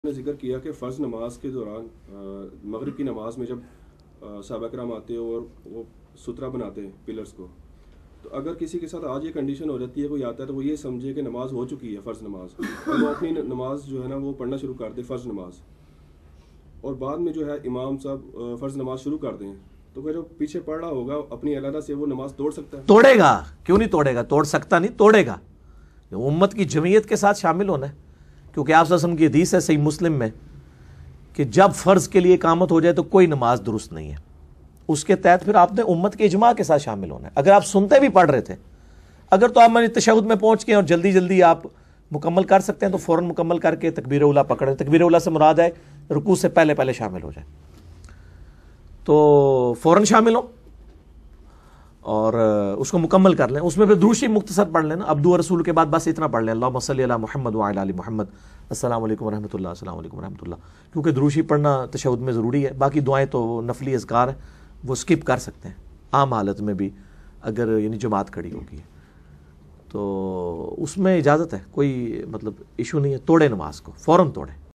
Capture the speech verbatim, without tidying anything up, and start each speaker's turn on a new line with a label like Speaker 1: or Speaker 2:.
Speaker 1: نے ذکر کیا کہ فرض نماز کے دوران مغرب کی نماز میں جب صحابہ کرام آتے ہیں اور وہ سترہ بناتے ہیں پلرز کو، تو اگر کسی کے ساتھ آج یہ کنڈیشن ہو جاتی ہے، کوئی آتا ہے تو وہ یہ سمجھے کہ نماز ہو چکی ہے فرض نماز، اور وہ اپنی نماز جو ہے نا وہ پڑھنا شروع کر دے فرض نماز، اور بعد میں جو ہے امام صاحب فرض نماز شروع کر دیں، تو پھر جو پیچھے پڑھ رہا ہوگا اپنی علیحدہ سے وہ نماز توڑ سکتا ہے؟
Speaker 2: توڑے گا، کیوں نہیں توڑے گا؟ توڑ سکتا نہیں، توڑے گا۔ امت کی جمعیت کے ساتھ شامل ہونا ہے، کیونکہ آپ صلی اللہ علیہ وسلم کی حدیث ہے صحیح مسلم میں کہ جب فرض کے لیے اقامت ہو جائے تو کوئی نماز درست نہیں ہے، اس کے تحت پھر آپ نے امت کے اجماع کے ساتھ شامل ہونا ہے۔ اگر آپ سنتے بھی پڑھ رہے تھے، اگر تو آپ تشہد میں پہنچ کے اور جلدی جلدی آپ مکمل کر سکتے ہیں تو فوراً مکمل کر کے تکبیر اولیٰ پکڑیں۔ تکبیر اولیٰ سے مراد ہے رکوع سے پہلے پہلے شامل ہو جائیں، تو فوراً شامل ہو اور اس کو مکمل کر لیں۔ اس میں پھر درود شریف مختصر پڑھ لینا، عبدو رسول کے بعد بس اتنا پڑھ لیں، اللہم صلی علی محمد وعلی آل محمد، السلام علیکم ورحمۃ اللہ، السلام علیکم ورحمۃ اللہ، کیونکہ درود شریف پڑھنا تشہد میں ضروری ہے۔ باقی دعائیں تو نفلی اذکار ہیں، وہ سکپ کر سکتے ہیں عام حالت میں بھی، اگر یعنی جماعت کھڑی ہوگی تو اس میں اجازت ہے، کوئی مطلب ایشو نہیں ہے۔ توڑے نماز کو، فوراً توڑے۔